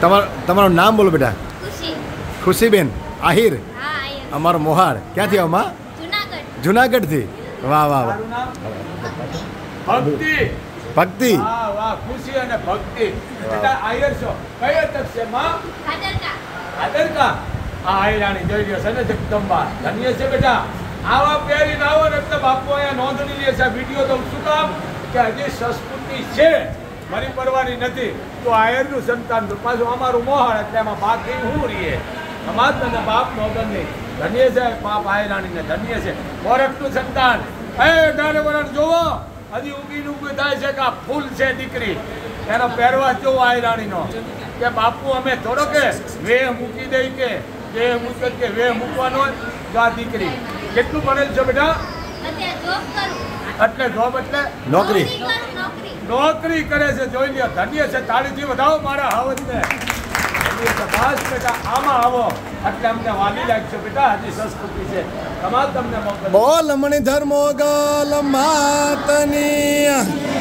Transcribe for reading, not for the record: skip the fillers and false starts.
તમારું નામ બોલો બેટા. ખુશી. ખુશીબેન આહિર. હા આયર. અમારો મોહાડ. ક્યાંથી આવો માં? જુનાગઢ. જુનાગઢથી. વાહ વાહ વાહ. ભક્તિ. ભક્તિ. વાહ વાહ, ખુશી અને ભક્તિ. બેટા આયર છો, કઈ અટક છે માં? ખાદરકા. આદરકા. આ આયરાણી જોઈ રહ્યો છે ને જગદંબા, ધન્ય છે બેટા. આવા પહેરીને આવો ને એટલે બાપુ અહીંયા નોંધણી લે છે. વિડીયો તો શું કામ કે હજી સંસ્કૃતિ છે, મારી પરવાની નથી. તો આયરનું સંતાન તો પાછું અમારું મોહાળ, એટલે એમાં બાકી હું રહીએ અમાર તને બાપ નોંધન નહીં. ધન્ય છે બાપ આયરાણીને, ધન્ય છે મોરખનું સંતાન. એ ડારે વરણ જોવો, હજી ઊંઘી ઊંઘી થાય છે કે આ ફૂલ છે દીકરી. એનો પહેરવા જોવો આયરાણીનો, કે બાપુ અમે થોડો કે વેહ મૂકી દઈ કે વેહ મૂકે કે વેહ મૂકવાનો હોય. જો આ દીકરી કેટલું ભણેલ છે બેટા? અત્યારે જોબ કરું. એટલે જોબ એટલે નોકરી. કરું, નોકરી. નોકરી કરે છે. જોઈ લ્યો, ધન્ય છે. તાળીથી વધાવો મારા હાવજને. બસ બેટા આમાં આવો એટલે અમને વાલી લાગશે બેટા. હજી સંસ્કૃતિ છે. તમાર તમને મોકલ. બોલ મણિધર મોગલ માતની.